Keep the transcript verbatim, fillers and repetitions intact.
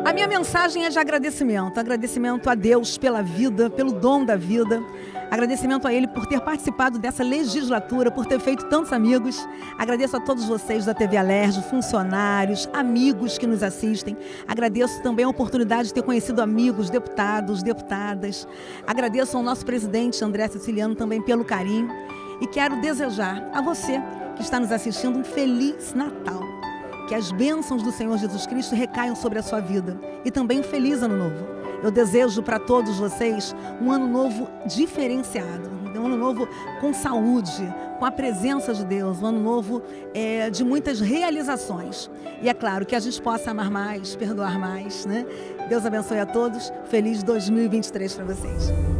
A minha mensagem é de agradecimento, agradecimento a Deus pela vida, pelo dom da vida, agradecimento a Ele por ter participado dessa legislatura, por ter feito tantos amigos. Agradeço a todos vocês da T V Alerj, funcionários, amigos que nos assistem. Agradeço também a oportunidade de ter conhecido amigos, deputados, deputadas. Agradeço ao nosso presidente André Siciliano também pelo carinho e quero desejar a você que está nos assistindo um Feliz Natal. Que as bênçãos do Senhor Jesus Cristo recaiam sobre a sua vida e também um feliz ano novo. Eu desejo para todos vocês um ano novo diferenciado, um ano novo com saúde, com a presença de Deus, um ano novo é, de muitas realizações. E é claro que a gente possa amar mais, perdoar mais, né? Deus abençoe a todos. Feliz dois mil e vinte e três para vocês.